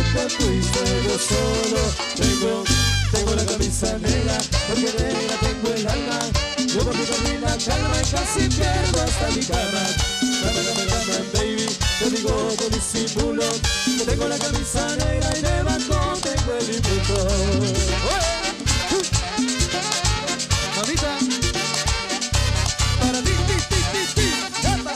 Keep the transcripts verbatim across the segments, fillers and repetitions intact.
te fuiste yo solo. Tengo, tengo la camisa negra, porque negra tengo el alma. Yo porque perdí la calma y casi pierdo hasta mi cama. Dame, dame, dame, baby, te digo con disimulo que tengo la camisa negra y debajo tengo el dibujo. Mamita, para ti, ti, ti, ti, ti, chapa.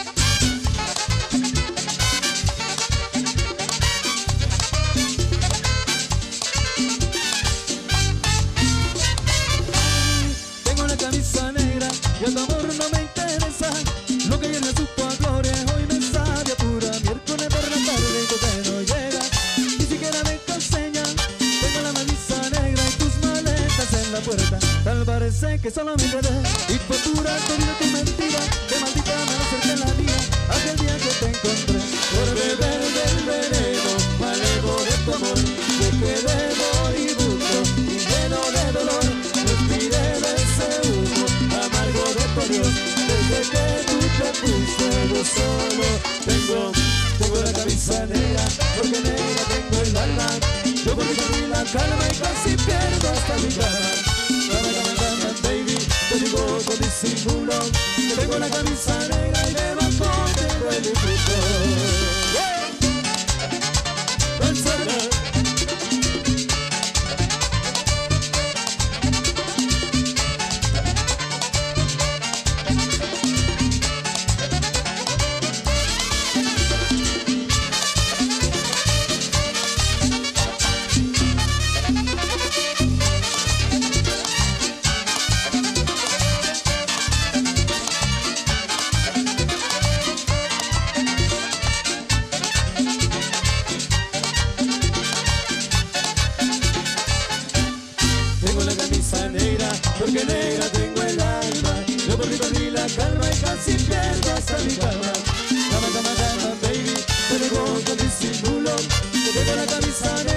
Tengo la camisa negra y el amor no me interesa. Lo que ayer le supo a gloria hoy me sabe a pura miércoles por la tarde y tú que no llegas, ni siquiera me enseñan. Tengo la camisa negra y tus maletas en la puerta. Tal parece que solo me quedé y fue pura todita tu mentira. Que maldita me acerqué en la mía aquel día que te encontré. Por beber del veneno malevo de tu amor, me quedé moribundo y lleno de dolor. Respiré de ese humo amargo de tu adiós. Desde que tú te fuiste yo solo. Tengo, tengo la camisa negra, porque negra tengo el alma. Yo porque perdí la calma y casi pierdo hasta mi cama. Dame, dame, dame, baby, te digo con disimulo que tengo la camisa negra y debajo tengo el dibujo. Porque negra tengo el alma, yo porque perdí la calma y casi pierdo hasta mi cama. Dame, dame, dame, baby, te digo con disimulo que tengo la camisa negra.